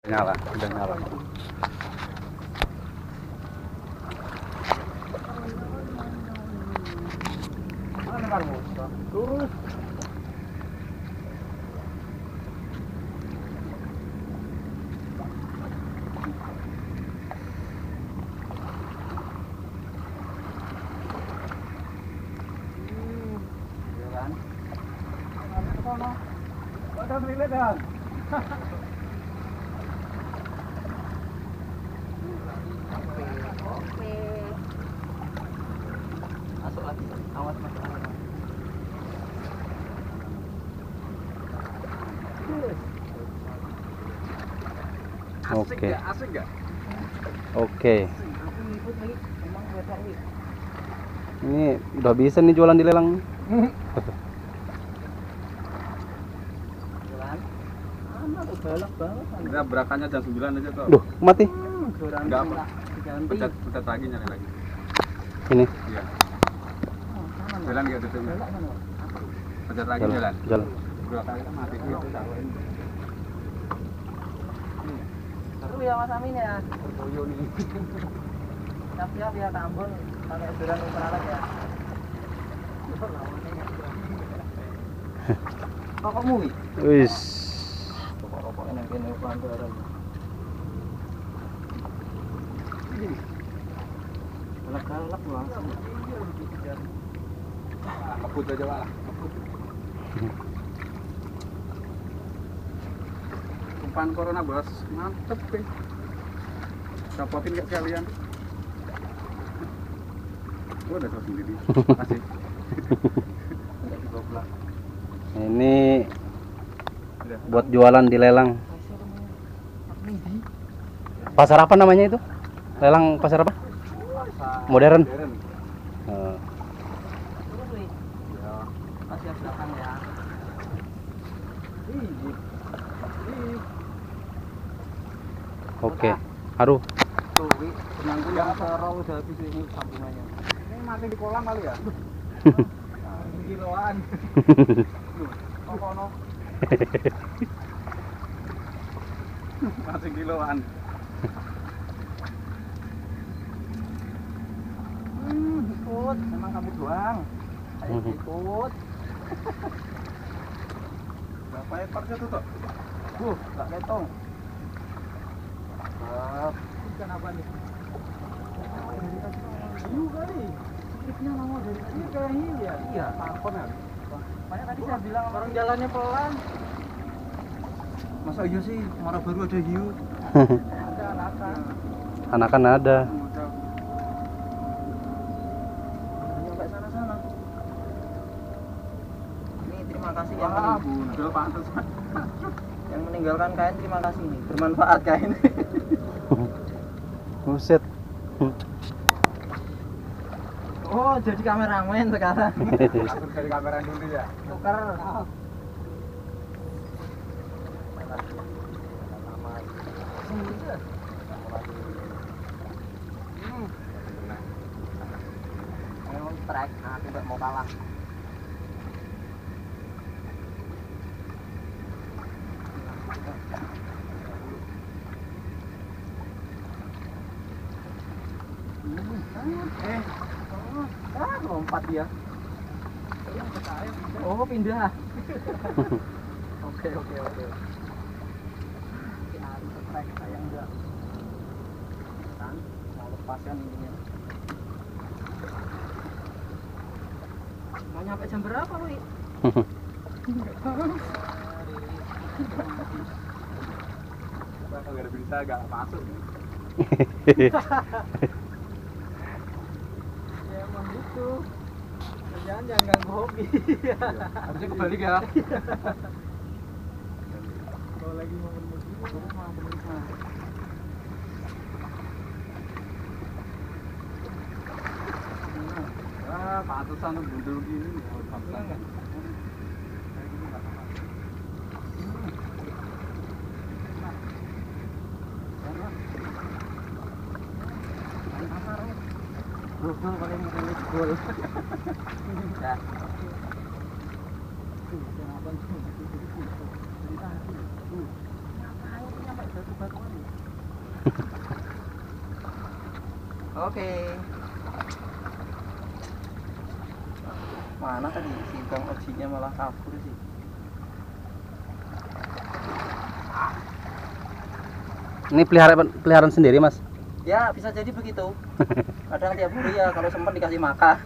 Nyala, udah nyala. Turun. Masuk lagi. Awas masuk lagi. Oke. Asik gak? Oke. Ini udah bisa nih jualan di lelang. Galak banget. Udah berakannya jam 9 aja tuh. Duh, mati. Enggak apa. Pecat lagi nyari lagi. Ini. Iya. Jalan enggak tutupnya. Pecat lagi jalan. Jalan. Dua kali kan mati gitu. Seru ya Mas Amin ya. Boyo nih. Siap-siap ya Tambun pakai ukuran ultralight ya. Pokokmu wi. Wis. Pokok yang kene pelanggaran. Galak-galak langsung. Kebut aja lah. Kebut. Umpan corona bos, mantep deh. Dapetin gak kalian? Oh, udah tahu sendiri. Makasih. Enggak digoblok. Ini buat jualan di lelang. Pasar apa namanya itu? Lelang pasar apa? Modern. Eh, Terus wi. Ya. Masih belakang ya. Oke. Aduh. Tuh wi, penanggung yang serong udah habis ini sambungannya. Ini mati di kolam kali ya? Kiloan. Oh, kono. Masih kiloan. Ikut, emang kamu doang. Saya ikut. Berapa ekornya tuh, Tok? Enggak ketong. Ikan apa nih? Hiu kali. Triknya mau dari tadi kayak hiu ya. Iya, tarpon ya. Makanya tadi saya bilang orang jalannya pelan. Masa iya sih, Muara Baru ada hiu? Ada anakan. Anakan ada. Sampai sana-sana. Ini terima kasih yang Wah, bundel pantes. yang meninggalkan kain, terima kasih nih. Bermanfaat kain. Buset. Oh, jadi kameramen sekarang. Langsung dari kamera dulu ya. Tuker. Memang strike, aku nggak mau kalah. Lompat dia. Oh, pindah. Oke. Harus strike, saya enggak. Kan, mau lepaskan ininya. Mau nyampe jam berapa, Wi? Kalau nggak ada berita, nggak masuk. Ya emang gitu. Kerjaan jangan ganggu hobi. Harusnya kebalik ya. Kalau lagi mau begini, mau berusaha. Ah, pantesan tuh bundel gini. Pantesan. Gol pakai mulut gol. Ya. Tuh, kenapa tuh? Ngapain nyampe batu-batu Oke. Mana tadi si Bang Ojinya malah kabur sih. Ini peliharaan sendiri, Mas? Ya bisa jadi begitu. Kadang tiap hari ya kalau sempat dikasih makan.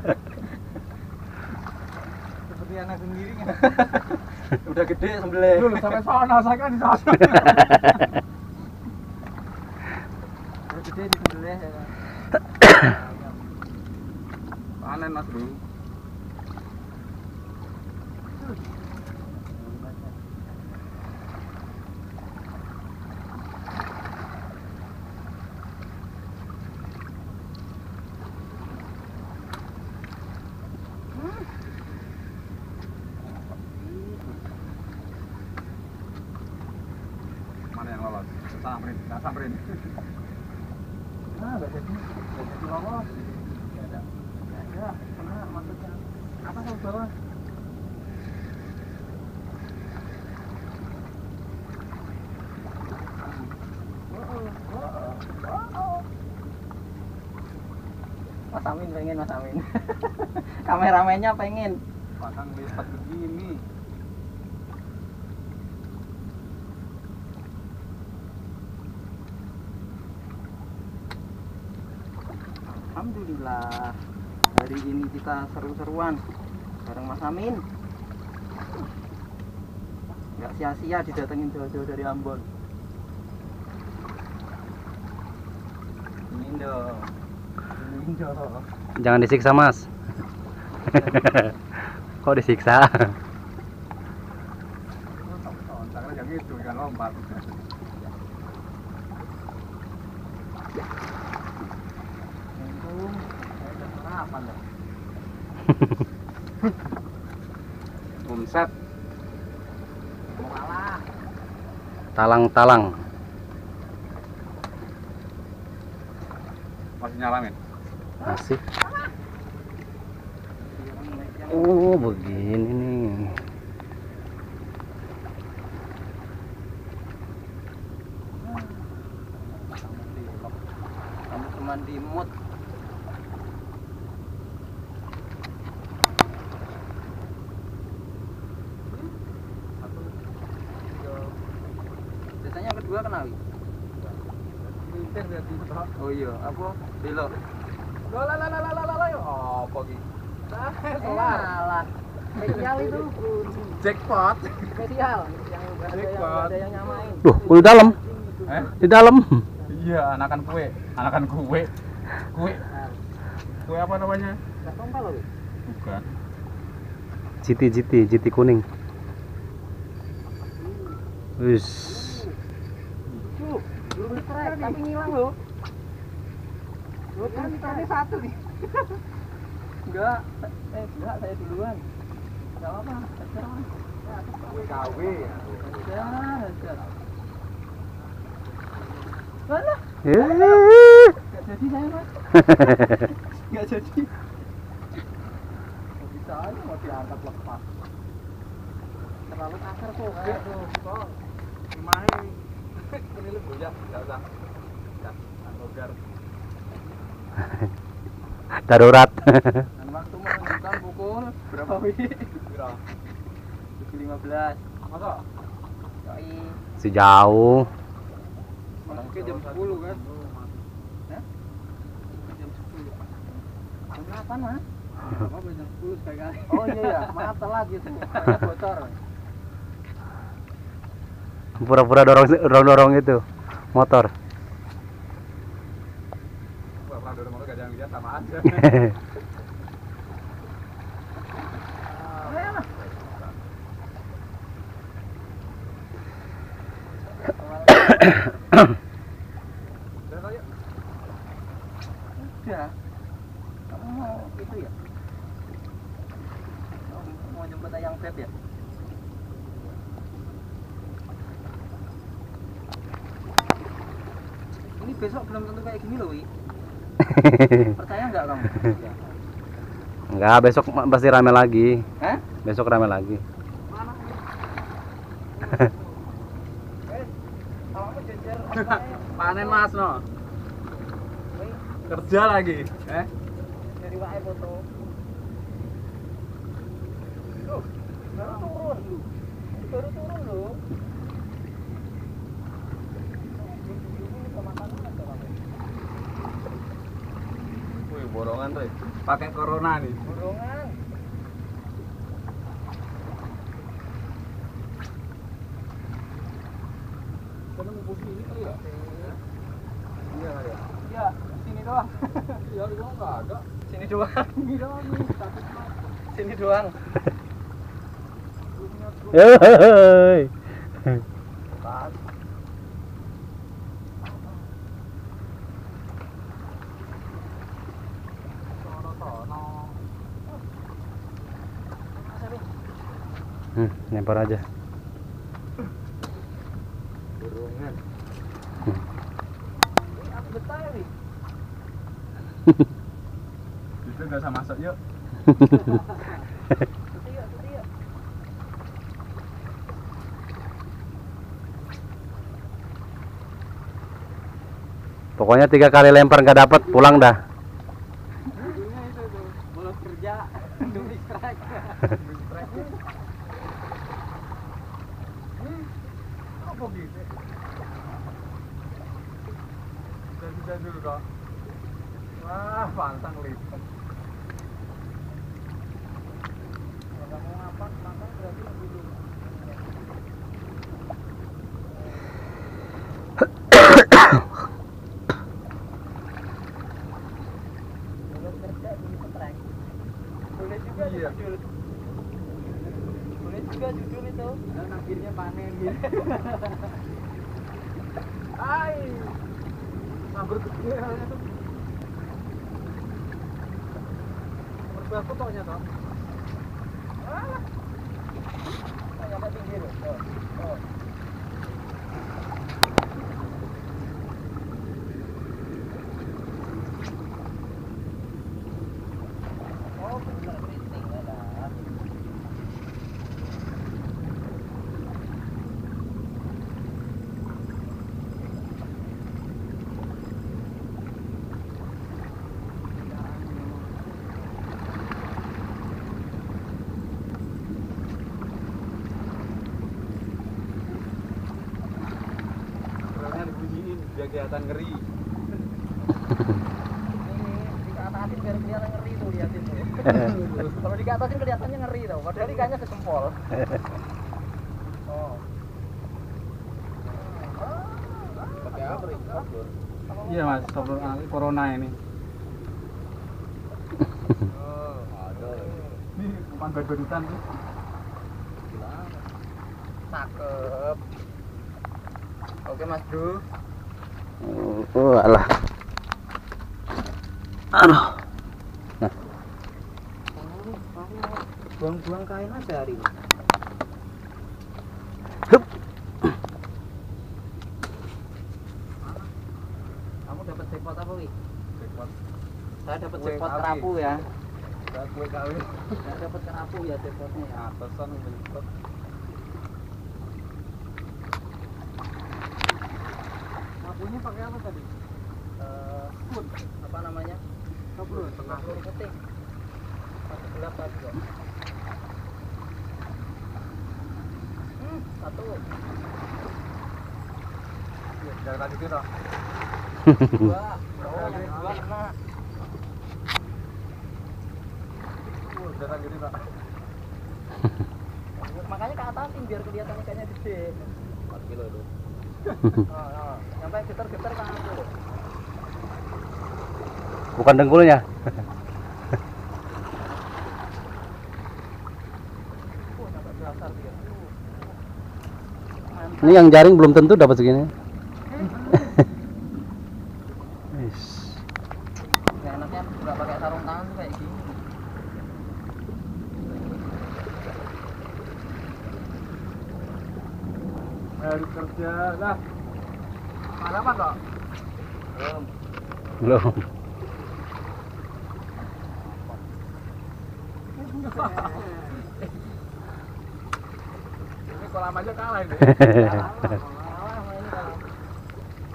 Seperti anak sendiri kan. Udah gede sembelih. Dulu sampai sana saya kan di sana. Udah gede disembelih ya kan. Panen Mas Bro. Mana yang lolos? Samperin, nggak samperin. Nah, nggak jadi lolos. Nggak ada. Ya, kena maksudnya. Apa yang bawah? Mas Amin pengen, Mas Amin. Kameramennya pengen. Pasang lipat begini. Alhamdulillah, hari ini kita seru-seruan bareng Mas Amin. Nggak sia-sia didatengin jauh-jauh dari Ambon. Ini dong. Ini dong. Jangan disiksa, Mas. Kok disiksa? Tangannya yang itu kan lompat. Untung saya udah sarapan dah. Omset. Mau kalah. Talang-talang. Masih nyalamin. Masih. Oh, begini nih. Kamu cuma di mood. Biasanya yang kedua kenal. Oh iya, apa? Belok. Apa gitu? Salah. Spesial itu. Jackpot. Spesial. Yang ada yang nyamain. Duh, di dalam. Di dalam. Iya, anakan kue. Anakan kue. Kue apa namanya? Enggak tompel loh. Bukan. GT kuning. Wis. Belum ditrek, tapi ngilang loh. Loh, kan tadi satu nih. Enggak, saya duluan. Enggak apa-apa, hajar Mas. KW ya. Hajar. Mana? Enggak jadi saya, Mas. Enggak jadi. Kok bisa aja mau diangkat lepas. Terlalu kasar kok, kayak tuh. Kok Gimana? Ini lu ya, enggak usah. Anggogar. Darurat. dan waktu menunjukkan pukul berapa Wi? Berapa? 7.15. Masa? Yoi. Sejauh. Oke jam 10 kan? Hah? Jam 10. Jam 8 Mas? Apa jam 10 sekali-kali? Oh iya ya, maaf telat gitu. Saya bocor. Pura-pura dorong itu motor. Pernah dorong motor gak jangan lihat sama aja. Udah. Kamu mau itu ya? Mau jemput ayang Beb ya? Ini besok belum tentu kayak gini loh, Wi. Percaya nggak kamu? Enggak, besok pasti rame lagi. Hah? Besok rame lagi. Mana? Awakmu jejer Panen Mas no. Kerja lagi, Dari wae foto. Loh, baru turun. Baru turun loh. Wih, borongan tuh. Pakai corona nih. Borongan. Karena mau ini kali ya? Iya kali ya. Iya, sini doang. Iya, di bawah nggak ada. Sini doang. Ini doang nih, satu cuma. Sini doang. Hei. Pas. Lempar aja. Borongan. Aku betah ya, Wi. Itu nggak usah masuk yuk. Setia. Pokoknya 3 kali lempar nggak dapat, pulang dah. Ujungnya itu tuh, bolos kerja, demi strike. Apa gitu? Bisa dulu kok. Wah, pantang lipat. Kalau kamu makan berarti lebih dulu. Bolos kerja demi strike. Boleh juga Iya. judul. Boleh juga judul itu. Dan akhirnya panen gitu. Hai. Ngabur gede halnya tuh. Berapa fotonya toh? Oh, nyampe tinggi loh. Oh. Oh, bener keriting ya dah. Orangnya dibunyiin biar kelihatan ngeri. Ini dikatasin biar kelihatan ngeri tuh, liatin tuh. Kalau dikatasin kelihatannya ngeri tuh, padahal ikannya sekempol. Oh. Pakai apa nih? Iya mas, sablon corona ini. Oh, ada. Ini bukan bed-bedutan tuh. Cakep. Oke Mas Bro. Oh, alah. Aduh. Buang-buang kain aja hari ini. Hup. Kamu dapat jackpot apa, Wi? Jackpot. Saya dapat Kue jackpot kawin. kerapu ya. Buat kue kawin. Saya dapat kerapu ya jackpotnya ya. Atasan jackpot. Lampunya pakai apa tadi? Pun apa namanya? Sablon tengah. Peluru putih. Satu gelap tadi kok. Satu. Iya, jangan tadi itu toh. Dua. Oh, yang dua kena. Jangan gini toh. Makanya ke atasin biar kelihatan ikannya gede. 4 kilo itu. Sampai getar-getar tangan dulu. Bukan dengkulnya. Sampai dasar dia. Ini yang jaring belum tentu dapat segini. Wis. Ya, enaknya nggak pakai sarung tangan tuh kayak gini. Harus kerja lah. Mana apa toh? Belum. Ini kolam aja kalah ini. Kalah sama ini kalah.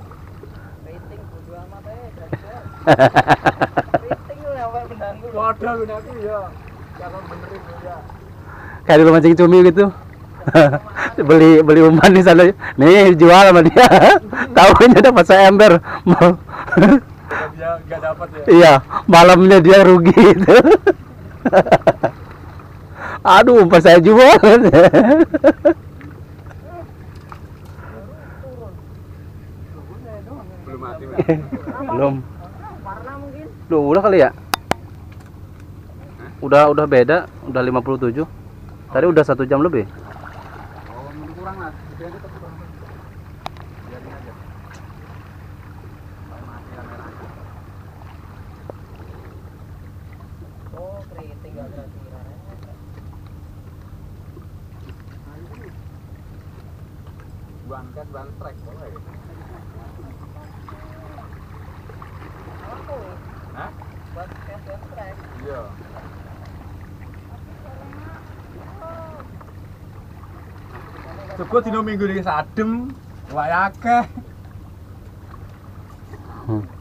Keriting lu yang mengganggu. Waduh, aku ya. Jangan benerin lu ya. Kayak dulu mancing cumi gitu. beli umpan di sana. Nih jual sama dia. Tahunya dapat seember. Dia nggak dapat ya. Iya, malamnya dia rugi itu. Aduh, umpan saya jual. Belum mati, Mas. Belum. Warna mungkin. Duh, udah kali ya? Udah beda, udah 57. Tadi udah 1 jam lebih. Oh, mungkin kurang lah. Dia tetap kurang. Biarin aja. Sampai mati kamera. Oh, keriting nggak ada kiranya. Ban trek boleh. Apa? Hah? Buat trek. Iya. Cukup dino minggu ini sadem, wayake.